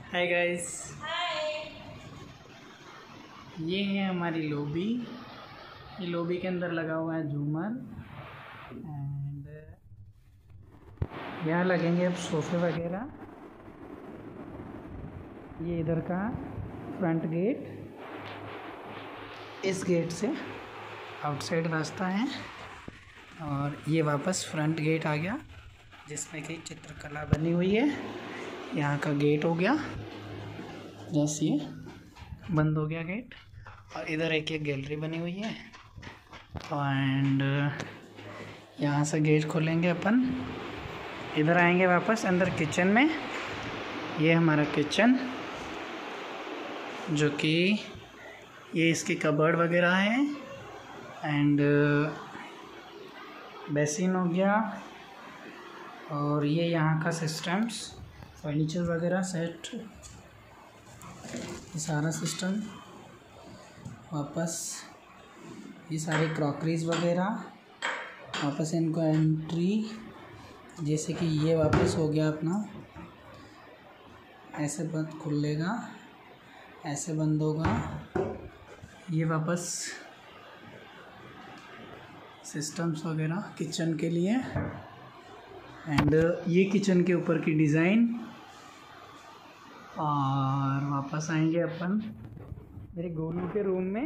Hi guys, ये है हमारी लॉबी। ये लॉबी के अंदर लगा हुआ है झूमर एंड यहाँ लगेंगे अब सोफे वगैरह। ये इधर का फ्रंट गेट, इस गेट से आउटसाइड रास्ता है और ये वापस फ्रंट गेट आ गया जिसमें कि चित्रकला बनी हुई है। यहाँ का गेट हो गया, जैसे ये बंद हो गया गेट। और इधर एक गैलरी बनी हुई है एंड यहाँ से गेट खोलेंगे अपन, इधर आएंगे वापस अंदर किचन में। ये हमारा किचन जो कि ये इसकी कबर्ड वगैरह है एंड बेसिन हो गया। और ये यहाँ का सिस्टम्स, फर्नीचर वगैरह सेट, ये सारा सिस्टम। वापस ये सारे क्रॉकरीज वगैरह, वापस इनको एंट्री, जैसे कि ये वापस हो गया अपना, ऐसे बंद खुलेगा, ऐसे बंद होगा। ये वापस सिस्टम्स वगैरह किचन के लिए एंड ये किचन के ऊपर की डिज़ाइन। और वापस आएंगे अपन मेरे गोलू के रूम में।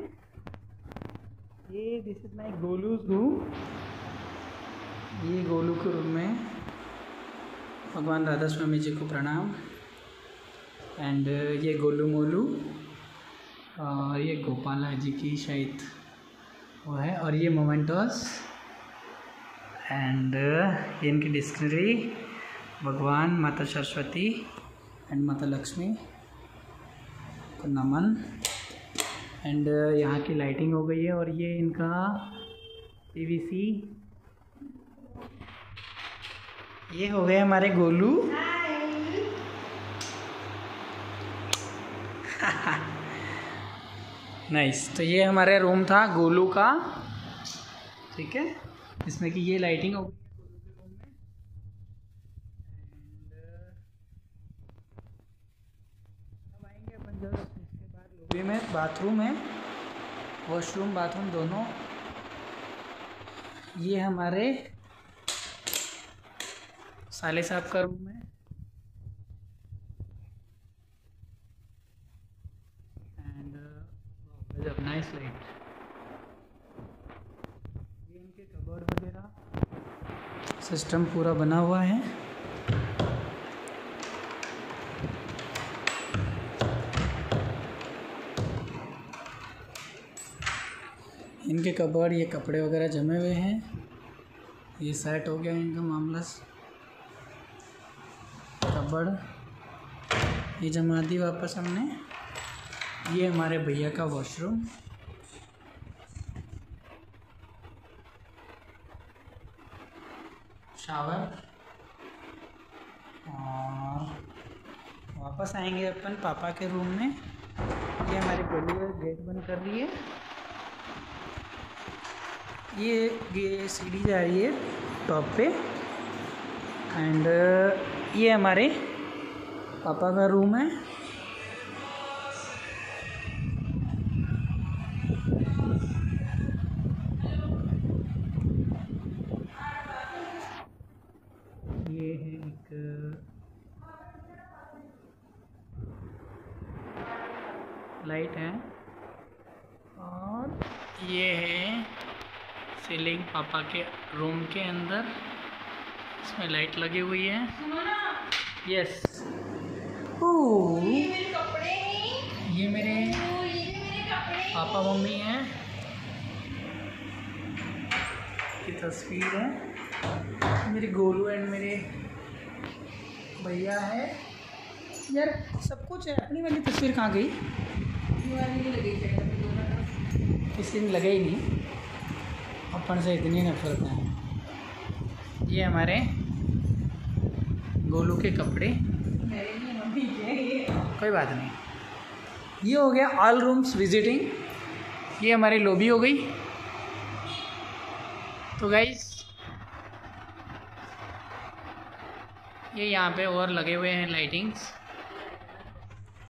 ये this is my Golu's room. ये गोलू के रूम में भगवान राधा स्वामी जी को प्रणाम एंड ये गोलू मोलू और ये गोपाला जी की शायद वो है। और ये मोमेंटोस एंड ये इनकी डिस्कनरी, भगवान, माता सरस्वती एंड माता लक्ष्मी को नमन। एंड यहाँ की लाइटिंग हो गई है। और ये इनका पीवीसी। ये हो गए हमारे गोलू। नाइस। तो ये हमारे रूम था गोलू का, ठीक है, जिसमें कि ये लाइटिंग हो गई अब आएंगे अपन जस्ट इसके बाद लॉबी में बाथरूम है, वॉशरूम बाथरूम दोनों। ये हमारे साले साहब का रूम है एंड जब नाइस लाइट। ये इनके कबर्ड वगैरह सिस्टम पूरा बना हुआ है। इनके कबर्ड, ये कपड़े वगैरह जमे हुए हैं। ये सेट हो गया इनका मामला। कबर्ड ये जमा दी वापस हमने। ये हमारे भैया का वॉशरूम, शावर। और वापस आएंगे अपन पापा के रूम में। ये हमारी गोलू गेट बंद कर रही है। ये सीढ़ी जा रही है टॉप पे एंड ये हमारे पापा का रूम है। ये है एक लाइट है और ये है सीलिंग पापा के रूम के अंदर, इसमें लाइट लगी हुई है। यस। ये मेरे पापा मम्मी हैं की तस्वीर है। मेरे गोलू एंड मेरे भैया है। यार सब कुछ है। अपनी वाली तस्वीर कहाँ गई? किसी ने लगा ही नहीं, अपन से इतनी नफरत है। ये हमारे गोलू के कपड़े, कोई बात नहीं। ये हो गया ऑल रूम्स विजिटिंग। ये हमारी लॉबी हो गई। तो गाइस ये यहाँ पे और लगे हुए हैं लाइटिंग्स।